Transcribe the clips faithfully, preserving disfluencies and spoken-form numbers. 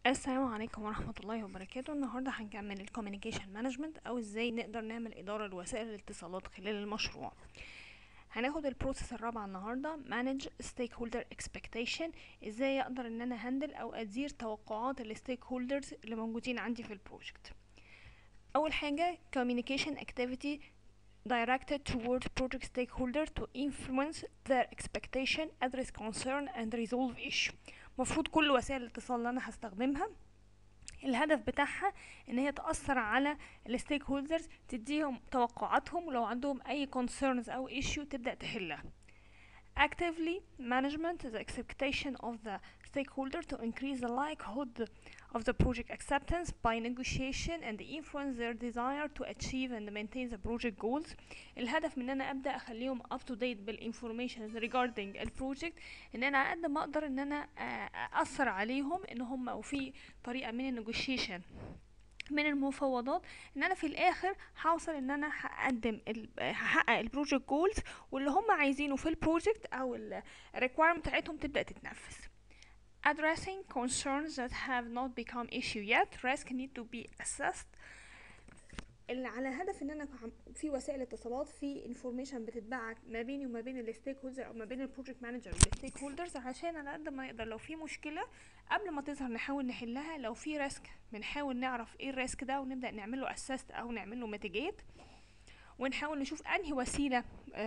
السلام عليكم ورحمة الله وبركاته. النهاردة هنكمل الكوميونيكيشن مانجمنت او ازاي نقدر نعمل ادارة لوسائل الاتصالات خلال المشروع. هناخد البروسيس الرابعة النهاردة manage stakeholder expectation، ازاي اقدر ان انا هندل او ادير توقعات الستيك هولدرز اللي موجودين عندي في البروجكت. اول حاجة communication activity directed toward project stakeholder to influence their expectation, address concern and resolve issue. مفروض كل وسائل الاتصال اللي انا هستخدمها الهدف بتاعها ان هي تأثر على الستيك هولدرز، تديهم توقعاتهم ولو عندهم اي concerns او issue تبدأ تحلها. Actively management the expectation of the stakeholder to increase the likelihood of the project acceptance by negotiation and influence their desire to achieve and maintain the project goals. الهدف من ان انا ابدا اخليهم up to date بالinformation regarding البروجكت، ان انا قد ما اقدر ان انا اثر عليهم ان هم وفي طريقه من النيجوشيشن من المفاوضات ان انا في الاخر هوصل ان انا هقدم هحقق البروجكت جولز واللي هم عايزينه في البروجكت او الريكويرمنت بتاعتهم تبدا تتنفذ. Addressing concerns that have not become issue yet, risk need to be assessed. اللي على هدف ان انا في وسائل اتصالات في انفورميشن بتتبعت ما بيني وما بين الستيك هولدر او ما بين البروجكت مانجر والستيك هولدرز، عشان على قد ما نقدر لو في مشكله قبل ما تظهر نحاول نحلها، لو في ريسك بنحاول نعرف ايه الريسك ده ونبدا نعمل له اسست او نعمل له ميتيجيت، ونحاول نشوف انهي وسيله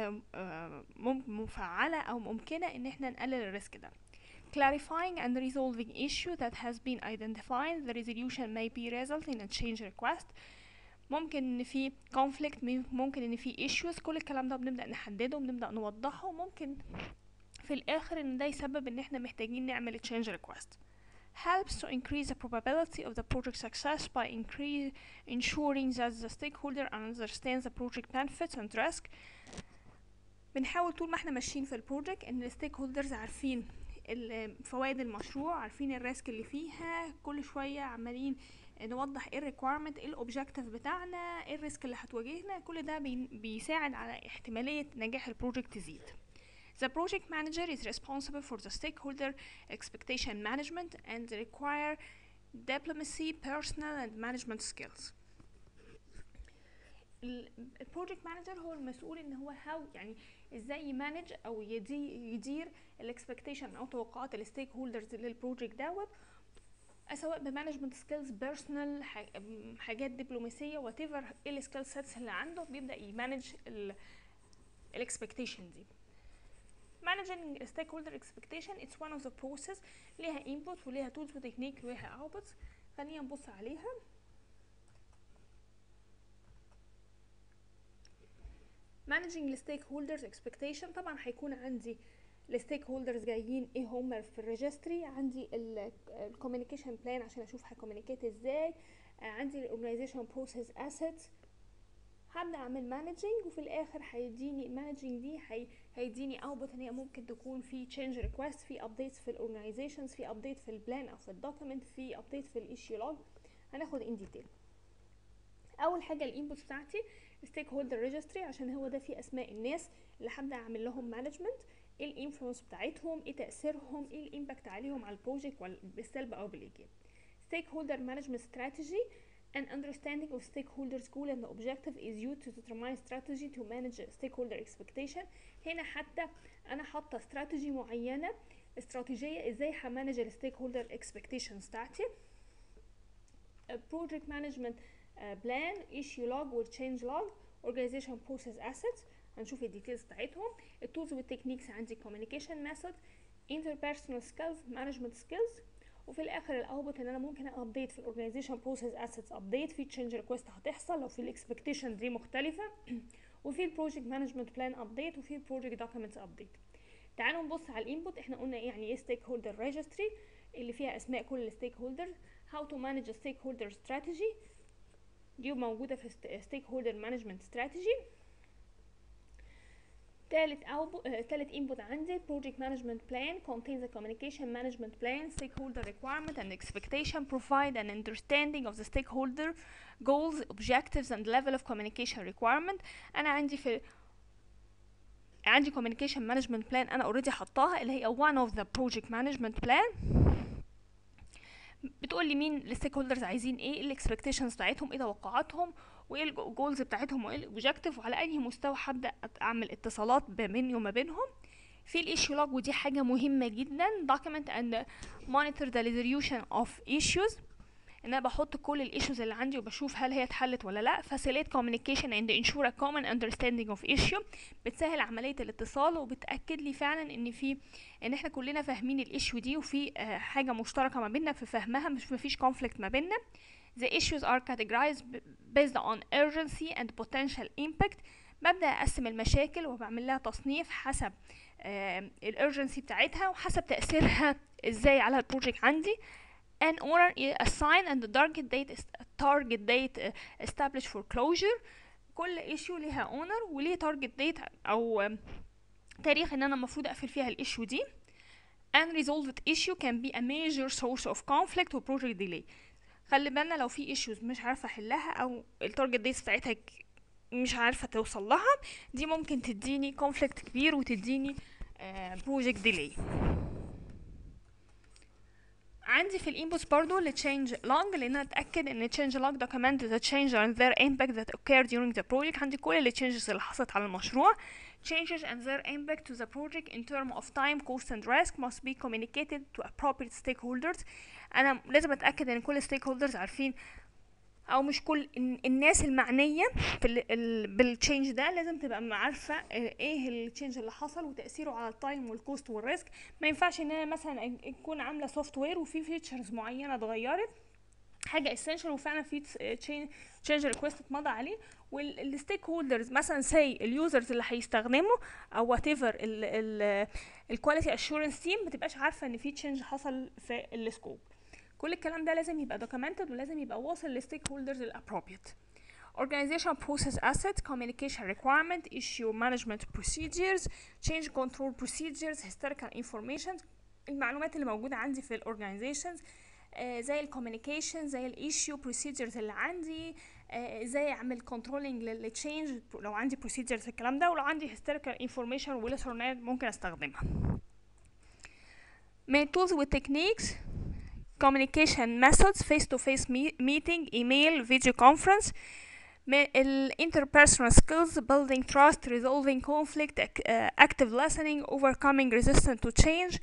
مفعله او ممكنه ان احنا نقلل الريسك ده. Clarifying and resolving issue that has been identified, the resolution may be result in a change request. ممكن ان في conflict، ممكن ان في issues، كل الكلام ده بنبدأ نحدده وبنبدأ نوضحه، ممكن في الاخر ان ده يسبب ان احنا محتاجين نعمل change request. Helps to increase the probability of the project success by increase ensuring that the stakeholder understands the project benefits and risk. بنحاول طول ما احنا ماشيين في البروجكت ان الستيك هولدرز عارفين فوائد المشروع، عارفين الريسك اللي فيها، كل شويه عمالين نوضح ايه الريكويرمنت، ايه الاوبجكتيف بتاعنا، ايه الريسك اللي هتواجهنا، كل ده بيساعد على احتماليه نجاح البروجكت تزيد. The project manager is responsible for the stakeholder expectation management and require diplomacy, personal and management skills. البروجكت مانجر هو المسؤول ان هو هاو يعني ازاي يمانج او يدي يدير الاكسبكتيشن او توقعات الستيك هولدرز للبروجكت دوت، سواء بمانجمنت سكيلز، بيرسونال، حاجات دبلوماسيه، وات ايفر ايه السكيل سيتس اللي عنده بيبدا يمانج الاكسبكتيشن دي. Managing stakeholder expectation it's one of the process، ليها input وليها tools وتكنيك وليها outputs. خلينا نبص عليها. Managing the stakeholders expectation، طبعا هيكون عندي الستيك هولدرز جايين ايه هم في الريجستري، عندي الكوميونيكيشن بلان عشان اشوف هكوميونيكيت ازاي، عندي الاورجانيزيشن بروسيس اسيتس، هبدا اعمل مانجنج وفي الاخر هيديني المانجنج دي هي هيديني اوتبوت ان هي ممكن تكون في تشينج ريكويست، في ابديتس في الاورجانيزيشنز، في ابديت في البلان او في الدوكيمنت، في ابديت في الايشيو لوج. هناخد ان ديتيل. اول حاجه الانبوت بتاعتي ستيك هولدر ريجستري، عشان هو ده فيه اسماء الناس اللي هبدا اعمل لهم مانجمنت، ايه الانفلونس بتاعتهم، ايه تاثيرهم، ايه الامباكت عليهم على البروجكت بالسلب او بالايجاب. ستيك هولدر مانجمنت استراتيجي an understanding of stakeholders goal and objective is used to determine strategy to manage stakeholder expectation. هنا حتى انا حاطه استراتيجي معينه، استراتيجيه ازاي همانج الستيك هولدر اكسبكتيشنز بتاعتي. project management بلان، ايشيو لوج والتشينج لوج، اورجانيزيشن بروسيس اسيتس، هنشوف الديتيلز بتاعتهم. التولز والتكنيكس عندي كوميونيكيشن ميثود، انتربيرسونال سكيلز، مانجمنت سكيلز، وفي الاخر الاوتبوت ان انا ممكن ابديت في الاورجانيزيشن بروسيس اسيتس، ابديت في تشينج ريكويست هتحصل لو في الاكسبكتيشن دي مختلفه، وفي البروجكت مانجمنت بلان ابديت، وفي البروجكت دوكيومنتس ابديت. تعالوا نبص على الانبوت. احنا قلنا يعني ايه ستيك هولدر ريجستري اللي فيها اسماء كل الستيك هولدرز. هاو تو مانج ستيك هولدر استراتيجي دي موجودة في stakeholder management strategy. تالت أو تالت input عندي project management plan contains a communication management plan, stakeholder requirement and expectation, provide an understanding of the stakeholder goals, objectives and level of communication requirement. أنا عندي في عندي communication management plan أنا already حطاها اللي هي one of the project management plan. بتقول لي مين الستيك هولدرز عايزين ايه، الاكسبكتيشنز بتاعتهم، ايه توقعاتهم، وايه الجولز بتاعتهم، وايه الاوبجكتيف، وعلى انهي مستوى هبدا اعمل اتصالات بيني وما بينهم. في الايشيو لوج، ودي حاجه مهمه جدا، document and monitor the resolution of issues، ان انا بحط كل الايشوز اللي عندي وبشوف هل هي اتحلت ولا لا. facilitate communication and ensure a common understanding of issue، بتسهل عمليه الاتصال وبتاكد لي فعلا ان في ان احنا كلنا فاهمين الايشو دي وفي آه حاجه مشتركه ما بيننا في فهمها، مش مفيش conflict ما بيننا. the issues are categorized based on urgency and potential impact، ببدا اقسم المشاكل وبعمل لها تصنيف حسب آه الارجنسي بتاعتها وحسب تاثيرها ازاي على البروجكت عندي. an owner assign and the target date target date established for closure، كل issue ليها owner وليه target date او تاريخ ان انا المفروض اقفل فيها الissue دي. unresolved issue can be a major source of conflict و project delay، خلي بالنا لو في issues مش عارفه احلها او التارجت ديت بتاعتها مش عارفه توصل لها، دي ممكن تديني conflict كبير وتديني uh, project delay. عندي في الانبوتس برضو ل change log، لان اتاكد ان change log document the change and their impact that occurred during the project. عندي كل ال changes اللي حصلت على المشروع. changes and their impact to the project in terms of time, cost and risk must be communicated to appropriate stakeholders. انا لازم اتاكد ان كل stakeholders عارفين، او مش كل الناس المعنيه في بالتشينج ده لازم تبقى عارفه ايه التشينج اللي حصل وتاثيره على التايم والكوست والريسك. ما ينفعش ان انا مثلا اكون عامله سوفت وير وفي فيتشرز معينه اتغيرت، حاجه اسينشال وفعلا في تشينج ريكويست اتمضى عليه، والستيك هولدرز مثلا سي اليوزرز اللي هيستخدموا او وات ايفر الكواليتي اشورنس تيم ما تبقاش عارفه ان في تشينج حصل في السكوب. كل الكلام ده لازم يبقى documented ولازم يبقى واصل للستيك هولدرز الappropriate. organization process asset, communication requirement, issue management procedures, change control procedures, historical information، المعلومات اللي موجودة عندي في الاورجانيزيشنز آه زي الكوميونيكيشن، زي الايشيو procedures اللي عندي، آه زي اعمل controlling للتشينج لو عندي procedures الكلام ده، ولو عندي historical information ولسونات ممكن استخدمها. main tools with techniques communication methods face to face meeting, email, video conference. interpersonal skills building trust, resolving conflict, active listening, overcoming resistance to change.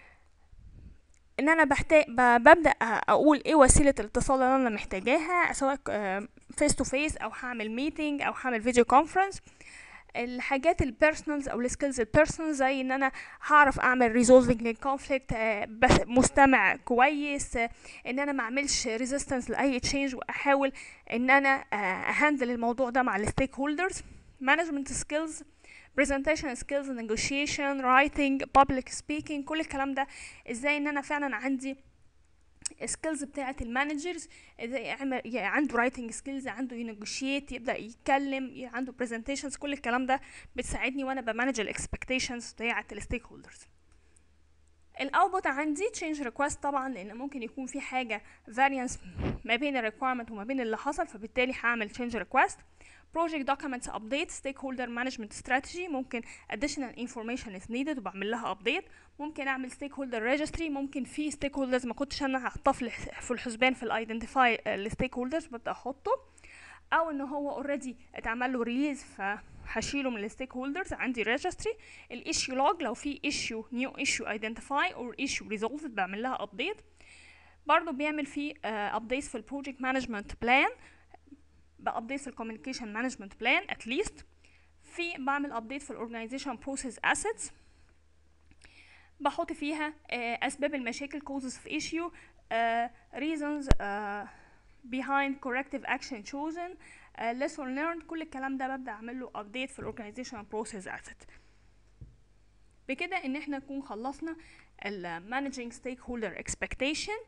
ان انا بحتاج ببدا اقول ايه وسيله الاتصال اللي انا محتاجاها، سواء face to face او هعمل meeting او هعمل video conference. الحاجات البيرسونالز او السكيلز البيرسونال زي ان انا هعرف اعمل ريزولفنج للكونفليكت، بس مستمع كويس، ان انا ما اعملش ريزيستنس لاي تشينج واحاول ان انا اهندل الموضوع ده مع الستيك هولدرز. مانجمنت سكيلز، presentation skills, negotiation, writing, public speaking، كل الكلام ده ازاي ان انا فعلا عندي سكيلز بتاعه المانجرز، عنده رايتنج سكيلز، عنده ينيجوشيت، يبدا يتكلم، عنده برزنتيشنز، كل الكلام ده بتساعدني وانا بمانج الاكسبكتيشنز بتاعه الستيك هولدرز. الاوتبوت عندي تشينج ريكوست طبعا، لان ممكن يكون في حاجه فاريانس ما بين الريكويرمنت وما بين اللي حصل، فبالتالي هعمل تشينج ريكوست. project documents update, stakeholder management strategy، ممكن additional information is needed وبعمل لها update. ممكن اعمل stakeholder registry، ممكن في stakeholders ما كنتش انا هحطها في الحسبان في الايدنتيفاي الstakeholders ببدا احطه، او ان هو already اتعمل له ريليز فهشيله من الستيك هولدرز. عندي registry. الissue log، لو في issue new issue identify or issue resolved بعمل لها update. برضو بيعمل فيه uh, updates في البروجكت مانجمنت بلان، بابديت الكوميونيكيشن مانجمنت بلان اتليست. في بعمل ابديت في الاورجانيزيشن بروسيس اسيتس، بحط فيها uh, اسباب المشاكل causes of issue, uh, reasons uh, behind corrective action chosen, uh, lesson learned، كل الكلام ده ببدا اعمل له ابديت في الاورجانيزيشن بروسيس اسيت. بكده ان احنا نكون خلصنا ال managing stakeholder expectation.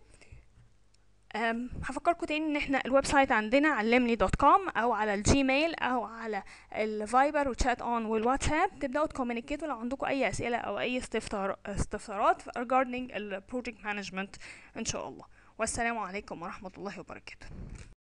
هفكركم تاني ان احنا الويب سايت عندنا علمني دوت كوم، او على الجيميل او على الفايبر وشات اون والواتساب، تبداوا تكومينيكيتوا لو عندكم اي اسئله او اي استفسار استفسارات regarding البروجكت مانجمنت ان شاء الله. والسلام عليكم ورحمه الله وبركاته.